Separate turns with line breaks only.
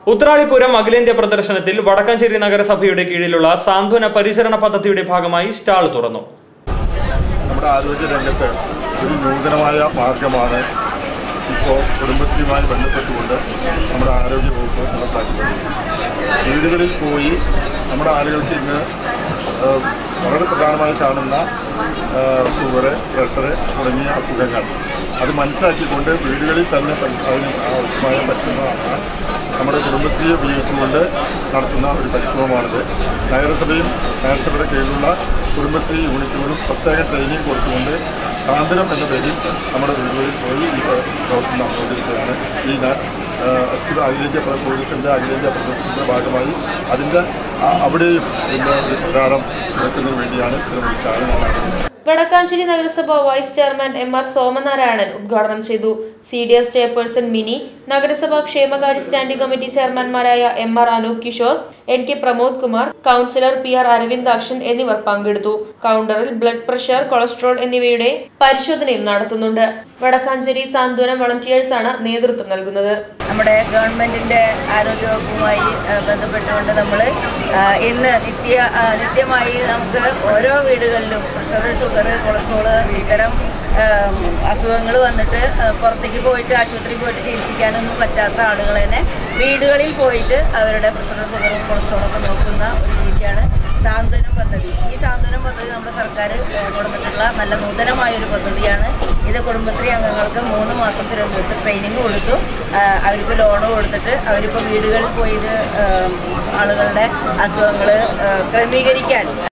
ഉത്രാളിപുരം അഖിലേന്ത്യാ പ്രദർശനത്തിൽ വടക്കാഞ്ചേരി നഗരസഭയുടെ കീഴിലുള്ള സാന്ത്വന പരിചരണ പദ്ധതിയുടെ ഭാഗമായി സ്റ്റാൾ തുറന്നു.
നമ്മുടെ ആരോഗ്യ രംഗത്ത് ഒരു നൂതനമായ മാർഗമാണ് ഇപ്പോൾ കുടുംബശ്രീയുമായി ബന്ധപ്പെട്ടുകൊണ്ട് നമ്മുടെ ആരോഗ്യ വകുപ്പ് നടപ്പാക്കുന്നത്. വീടുകളിൽ പോയി നമ്മുടെ ആളുകൾക്ക് ഇന്ന് വളരെ പ്രധാനമായി കാണുന്ന ഷുഗർ, പ്രഷർ തുടങ്ങിയ അസുഖങ്ങൾ അത് മനസ്സിലാക്കിക്കൊണ്ട് വീടുകളിൽ തന്നെ അതിന് ആവശ്യമായ പരിശ്രമമാണ് നമ്മുടെ കുടുംബശ്രീയെ ഉപയോഗിച്ചുകൊണ്ട് നടത്തുന്ന ഒരു പരിശ്രമമാണിത്. നഗരസഭയുടെ കീഴിലുള്ള കുടുംബശ്രീ യൂണിറ്റുകളും പ്രത്യേക ട്രെയിനിങ് കൊടുത്തുകൊണ്ട് സാന്ത്വനം എന്ന പേരിൽ നമ്മുടെ വീടുകളിൽ പോയി ഈ പ്രവർത്തനം നടന്നുകൊണ്ടിരിക്കുകയാണ്. ഈ അഖിലേന്ത്യാ പ്രദർശനത്തിൻ്റെ ഭാഗമായി അതിൻ്റെ അവിടെയും ഇതിൻ്റെ ഒരു പ്രചാരം നടക്കുന്നതിന് വേണ്ടിയാണ് ഇത്തരം ചാനലാണ്.
വടക്കാഞ്ചേരി നഗരസഭ വൈസ് ചെയർമാൻ എം.ആർ. സോമനാരായണൻ ഉദ്ഘാടനം ചെയ്തു. CDS ചെയർപേഴ്സൺ മിനി, നഗരസഭാ ക്ഷേമകാര്യ സ്റ്റാൻഡിംഗ് കമ്മിറ്റി ചെയർമാൻമാരായ M R. Anoop Kishore, N.K. Pramod Kumar, councillor PR. Aravindakshan എന്നിവർ പങ്കെടുത്തു. കൗണ്ടറിൽ ബ്ലഡ് പ്രഷർ, കൊളസ്ട്രോൾ എന്നിവയുടെ പരിശോധനയും നടത്തുന്നുണ്ട്. വടക്കാഞ്ചേരി സാന്ത്വനം വളണ്ടിയേഴ്സാണ് നേതൃത്വം നൽകുന്നത്.
നമ്മുടെ ഗവൺമെന്റിന്റെ ആരോഗ്യവകുപ്പുമായി ബന്ധപ്പെട്ടുകൊണ്ട് നമ്മൾ ഇന്ന് നിത്യമായി നമുക്ക് ഓരോ വീടുകളിലും പ്രഷർ, ഷുഗർ, കൊളസ്ട്രോൾ ഇത്തരം അസുഖങ്ങൾ വന്നിട്ട് പുറത്തേക്ക് പോയിട്ട് ആശുപത്രിയിൽ പോയിട്ട് ചികിത്സിക്കാനൊന്നും പറ്റാത്ത ആളുകൾ തന്നെ വീടുകളിൽ പോയിട്ട് അവരുടെ പ്രഷറും ഷുഗറും കൊളസ്ട്രോളൊക്കെ നോക്കുന്ന ഒരു രീതിയാണ് സാന്ത്വനം പദ്ധതി. ഈ സാന്ത്വനം പദ്ധതി നമ്മുടെ സർക്കാർ കൊടുത്തിട്ടുള്ള നല്ല നൂതനമായൊരു പദ്ധതിയാണ്. ഇത് കുടുംബശ്രീ അംഗങ്ങൾക്ക് 3 മാസം തിരുവനന്തപുരത്ത് ട്രെയിനിങ് കൊടുത്തു. അവർക്ക് ലോണ് കൊടുത്തിട്ട് അവരിപ്പോൾ വീടുകളിൽ പോയി ഇത് ആളുകളുടെ അസുഖങ്ങൾ ക്രമീകരിക്കാൻ